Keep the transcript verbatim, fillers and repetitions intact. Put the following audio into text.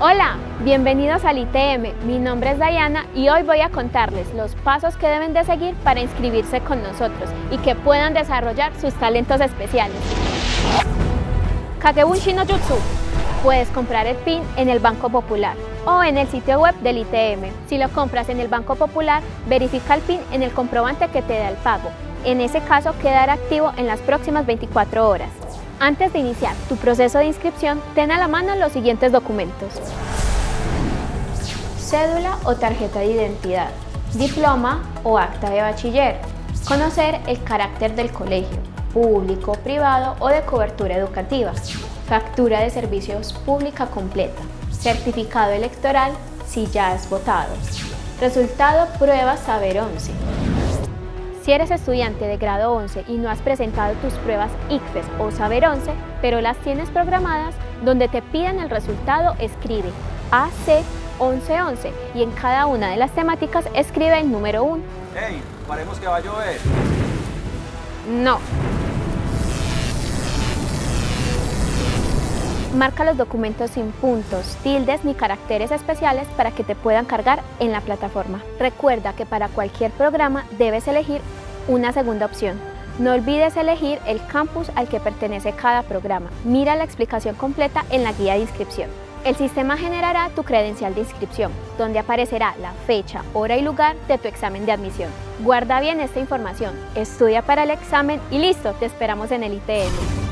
Hola, bienvenidos al I T M. Mi nombre es Diana y hoy voy a contarles los pasos que deben de seguir para inscribirse con nosotros y que puedan desarrollar sus talentos especiales. Kagebunshi no Jutsu. Puedes comprar el pin en el Banco Popular o en el sitio web del I T M. Si lo compras en el Banco Popular, verifica el pin en el comprobante que te da el pago. En ese caso, quedará activo en las próximas veinticuatro horas. Antes de iniciar tu proceso de inscripción, ten a la mano los siguientes documentos: cédula o tarjeta de identidad, diploma o acta de bachiller, conocer el carácter del colegio, público, privado o de cobertura educativa, factura de servicios pública completa, certificado electoral si ya has votado, resultado prueba Saber once. Si eres estudiante de grado once y no has presentado tus pruebas I C F E S o Saber once, pero las tienes programadas, donde te piden el resultado, escribe A C once once y en cada una de las temáticas escribe el número uno. ¡Hey! Paremos que va a llover. No. Marca los documentos sin puntos, tildes ni caracteres especiales para que te puedan cargar en la plataforma. Recuerda que para cualquier programa debes elegir una segunda opción. No olvides elegir el campus al que pertenece cada programa. Mira la explicación completa en la guía de inscripción. El sistema generará tu credencial de inscripción, donde aparecerá la fecha, hora y lugar de tu examen de admisión. Guarda bien esta información, estudia para el examen y listo, te esperamos en el I T M.